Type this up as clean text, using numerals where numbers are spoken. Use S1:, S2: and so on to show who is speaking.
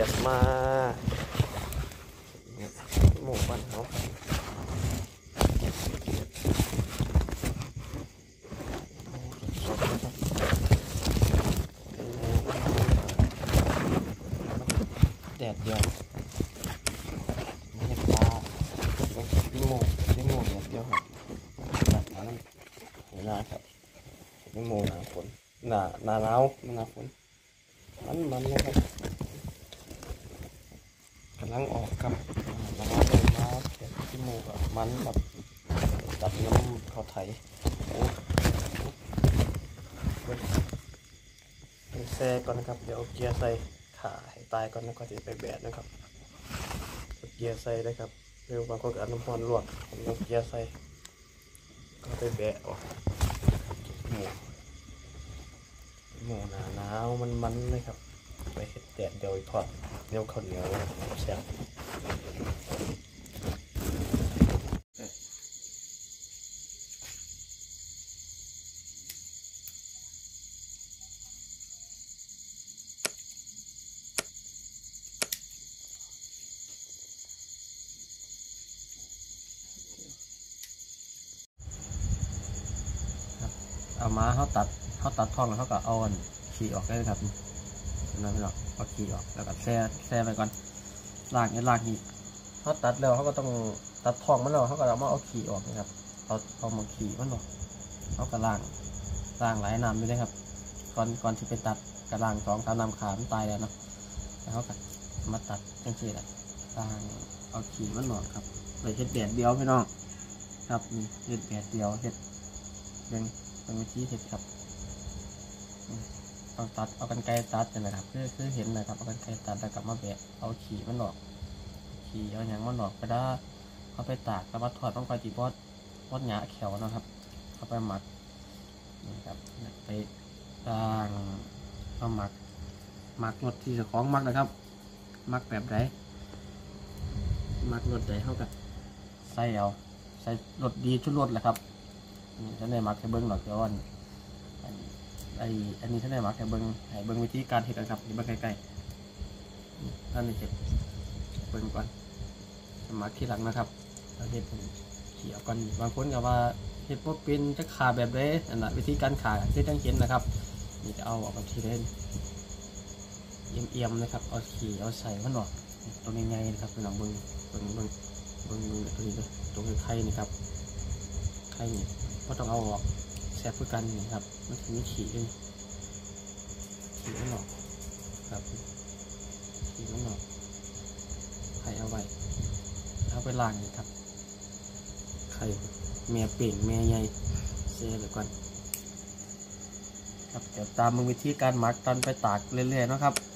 S1: ดมาหมูปั้นเขาแดดเดียวเห็ดปลาปิ้งหมูแดดเดียวครับแบบนั้นเห็นนะครับปิ้งหมูหนาฝนหนาหนาวหนาฝนมันนะครับกำลังออกครับแล้วก็เลยมาเก็บที่หมูกับมันแบบตัดน้ำเขาไถเป็นแซ่ก่อนนะครับเดี๋ยวเกียร์ใส่ขาให้ตายก่อนแล้วก็จะไปแบดนะครับเกียร์ใส่เลยครับเร็วบางคนก็เอาน้ำมันลวกผมเอาเกียร์ใส่ก็ไปแบะออกหมูหนาวมันเลยครับไปเห็ดแดดเดี๋ยวทอดเดี๋ยวข้าวเหนียวแซ่บเอามาเขาตัดท้องแล้วเขาก็เอาขี้ออกได้เลยครับนั่นไม่หรอกเอาขี้ออกแล้วก็แช่ไปก่อนล้างอีกเขาตัดแล้วเขาก็ต้องตัดท้องมันแล้วเขาก็เอาขี้ออกนะครับเอามาขี้มันออกเขาก็ล้างหลายน้ำด้วยนะครับก่อนที่ไปตัดกระล้าง2-3น้ำขามันตายแล้วเนาะแล้วเขาก็มาตัดจังซี่แหละล้างเอาขี้มันออกครับเลยเห็ดแดดเดียวพี่น้องครับนี่เห็ดแดดเดียวเห็ดเป็นวิธีเห็ดครับเอากันไกรตัดนะครับคือเห็นนะครับเอากันไกรตัดแล้วกลับมาแบะเอาขี้มันออกเอาอย่างมันออกก็ได้เอาไปตากแล้วมาทอดต้องไปตีบอสหยาแขวนะครับเอาไปหมักนี่ครับไปล้างเอาหมักรสที่จะคล้องมักนะครับมักแบบไหนมักรสไหนเท่ากับใส่รสดีชุดรสแหละครับนี่ท่านได้มักแค่เบิ้งหรอกเดี๋ยวอันนี้ท่านได้มักแค่เบิ้งวิธีการเห็ดนะครับนี่เบิ้งใกล้ๆท่านได้เห็ดเบิ้งก่อนมักที่หลังนะครับเราเห็ดเขี่ยก่อนบางคนก็ว่าเห็ดพวกเป็นจะขาแบบไหนนั่นแหละวิธีการขาที่ต้องเห็นนะครับนี่จะเอาออกมาทีเล่นเอี่ยมนะครับเอาขี่เอาใส่มันออกตรงง่ายๆนะครับเป็นหลังเบิ้งตัวนี้เลยตรงไข่นี่ครับไข่นี่ก็ต้องเอาออกแซ่บเพื่อกันนี่ครับมันถึงมีขี่ด้วยขี่มันออกครับขี่มันออกไข่เอาไว้เอาไปล้างนี่ครับไข่แม่เป่งแม่ใหญ่เสียเลยก่อนครับเดี๋ยวตามมือวิธีการหมักตอนไปตากเรื่อยๆนะครับ